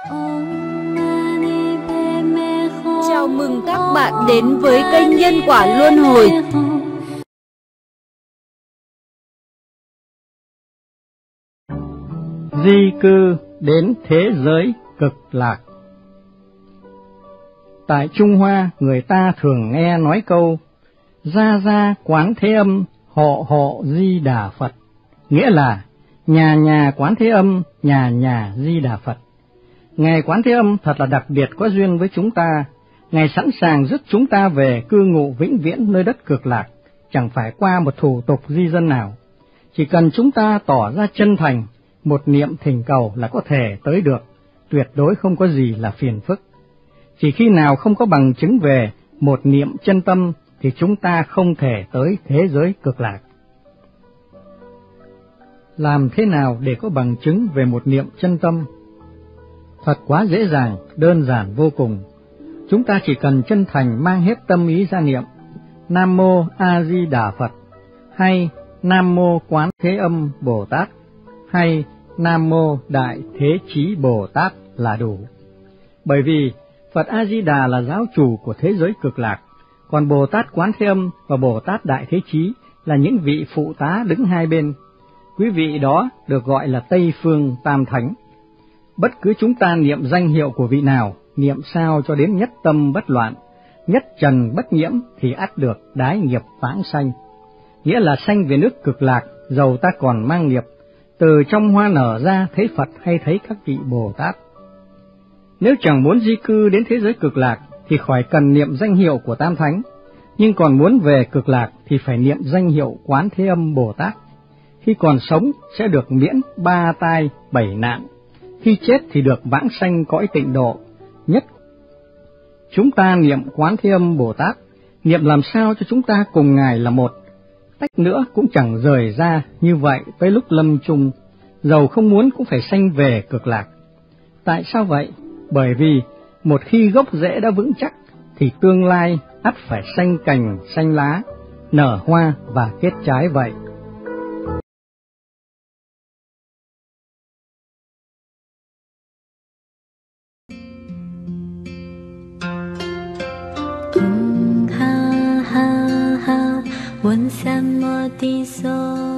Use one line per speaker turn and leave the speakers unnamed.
Chào mừng các bạn đến với kênh Nhân Quả Luân Hồi.
Di cư đến thế giới cực lạc. Tại Trung Hoa, người ta thường nghe nói câu gia gia Quán Thế Âm, hộ hộ Di Đà Phật, nghĩa là nhà nhà Quán Thế Âm, nhà nhà Di Đà Phật. Ngài Quán Thế Âm thật là đặc biệt có duyên với chúng ta. Ngài sẵn sàng dứt chúng ta về cư ngụ vĩnh viễn nơi đất cực lạc, chẳng phải qua một thủ tục di dân nào. Chỉ cần chúng ta tỏ ra chân thành, một niệm thỉnh cầu là có thể tới được, tuyệt đối không có gì là phiền phức. Chỉ khi nào không có bằng chứng về một niệm chân tâm thì chúng ta không thể tới thế giới cực lạc. Làm thế nào để có bằng chứng về một niệm chân tâm? Thật quá dễ dàng, đơn giản vô cùng. Chúng ta chỉ cần chân thành mang hết tâm ý ra niệm Nam Mô A Di Đà Phật, hay Nam Mô Quán Thế Âm Bồ Tát, hay Nam Mô Đại Thế Chí Bồ Tát là đủ. Bởi vì Phật A Di Đà là giáo chủ của thế giới cực lạc, còn Bồ Tát Quán Thế Âm và Bồ Tát Đại Thế Chí là những vị phụ tá đứng hai bên. Quý vị đó được gọi là Tây Phương Tam Thánh. Bất cứ chúng ta niệm danh hiệu của vị nào, niệm sao cho đến nhất tâm bất loạn, nhất trần bất nhiễm thì ắt được đái nghiệp vãng sanh. Nghĩa là sanh về nước cực lạc, dầu ta còn mang nghiệp, từ trong hoa nở ra thấy Phật hay thấy các vị Bồ Tát. Nếu chẳng muốn di cư đến thế giới cực lạc thì khỏi cần niệm danh hiệu của Tam Thánh, nhưng còn muốn về cực lạc thì phải niệm danh hiệu Quán Thế Âm Bồ Tát. Khi còn sống sẽ được miễn 3 tai 7 nạn, khi chết thì được vãng sanh cõi tịnh độ. Nhất chúng ta niệm Quán Thế Âm Bồ Tát, niệm làm sao cho chúng ta cùng Ngài là một, tách nữa cũng chẳng rời ra, như vậy tới lúc lâm chung, dầu không muốn cũng phải sanh về cực lạc. Tại sao vậy? Bởi vì một khi gốc rễ đã vững chắc, thì tương lai ắt phải sanh cành, sanh lá, nở hoa và kết trái vậy.
Ha ha ha, 问三摩地所。